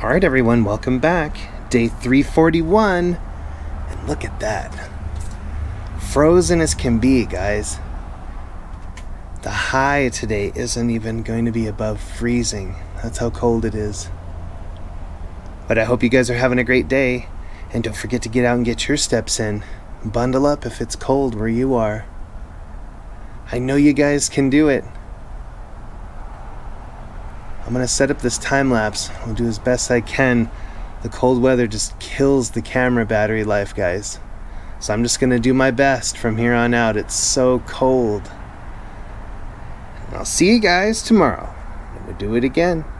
Alright everyone, welcome back. Day 341. And look at that. Frozen as can be, guys. The high today isn't even going to be above freezing. That's how cold it is. But I hope you guys are having a great day. And don't forget to get out and get your steps in. Bundle up if it's cold where you are. I know you guys can do it. I'm going to set up this time lapse. I'll do as best I can. The cold weather just kills the camera battery life, guys. So I'm just going to do my best from here on out. It's so cold. And I'll see you guys tomorrow. I'm going to do it again.